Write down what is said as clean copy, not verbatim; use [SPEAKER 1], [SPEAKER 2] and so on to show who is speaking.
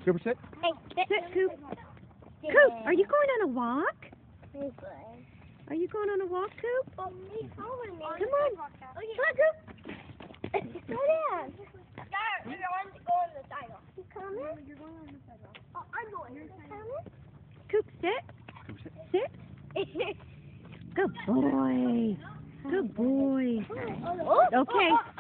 [SPEAKER 1] Cooper, sit.
[SPEAKER 2] Hey,
[SPEAKER 3] Sit, Coop. Coop, are you going on a walk?
[SPEAKER 2] Good.
[SPEAKER 3] Are you going on a walk, Coop?
[SPEAKER 2] Well, he's following me.
[SPEAKER 3] Come on.
[SPEAKER 2] Come on, Coop. Sit down. You're going to go on the sidewalk. You coming? You're going on the sidewalk. Oh, I'm going. You're coming?
[SPEAKER 3] Coop, sit.
[SPEAKER 1] Cooper, sit.
[SPEAKER 3] Sit. Good boy. Good boy.
[SPEAKER 2] Oh,
[SPEAKER 3] Okay.